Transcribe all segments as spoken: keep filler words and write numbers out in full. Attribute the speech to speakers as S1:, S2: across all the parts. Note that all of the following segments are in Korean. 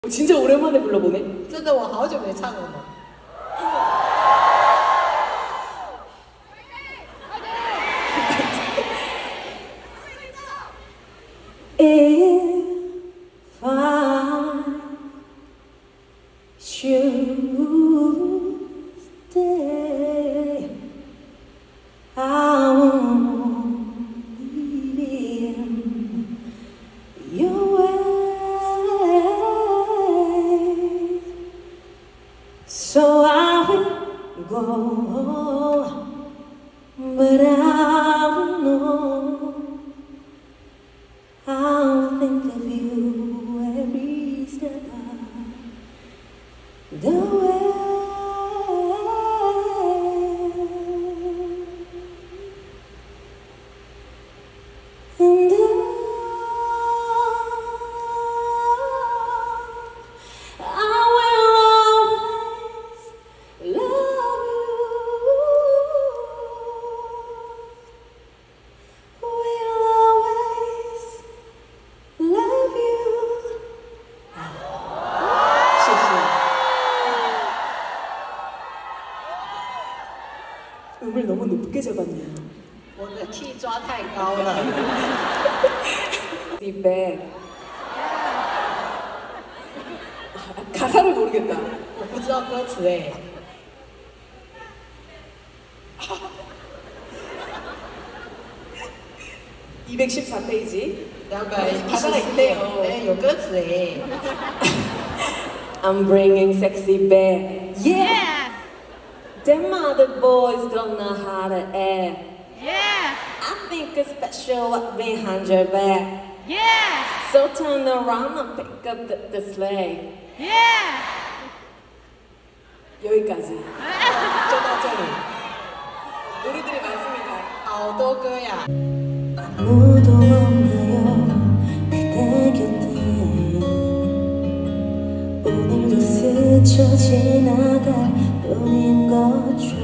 S1: 진짜 오랜만에 불러보네.
S2: 真的，我好久没唱了呢。
S1: If I should stay, I won't leave in your way. So I will go, but I will know. I'll think of you every step of the way. And I, I will always love you. Will always love you. 谢谢。 음을 너무 높게 잡았네요.
S2: 我的 key 抓太高了。
S1: feedback. 가사를 모르겠다.
S2: 我不知道歌词哎。
S1: 이백십사 페이지.
S2: 两百一
S1: 가사가
S2: 十
S1: 있대요.
S2: 哎，有歌词哎。
S1: I'm bringing sexy back. Yeah. Them other boys don't know how to act.
S3: Yeah,
S1: I think it's special what behind your back.
S3: yeah,
S1: So turn around and pick up the, the sleigh.
S3: yeah.
S1: 여기까지.
S2: 就到这里。
S1: 노래들이 많습니다.
S2: 好多歌呀。
S1: 아무도 없나요 그대 곁에 오늘도 스쳐 지나갈 뿐인 거죠.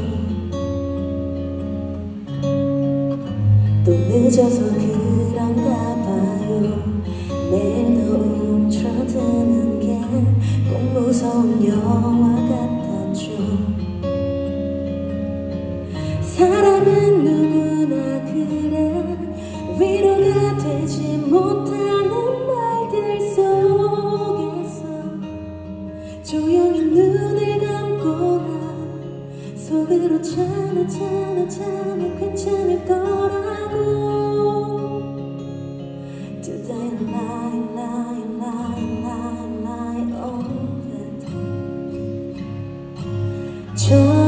S1: 또 늦어서 그런가 봐요. 매일 더 움츠러드는 게 꼭 무서운 영화 같았죠. 사람은 누구나 그래. 위로가 되지 못하는 말들 속에서 조용히 눈을 감거나 속으로 참아 참아 참아 괜찮을 거라고. Today I'm lying lying lying lying lying all the time.